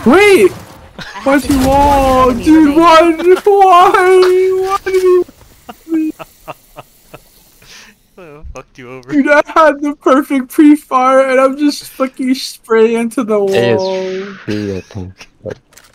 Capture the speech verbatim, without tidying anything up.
Wait! Why'd you wall? Dude, why? Why? Why did you? Oh, fucked you over. Dude, I had the perfect pre-fire and I'm just fucking spraying into the wall. It is free, I think. But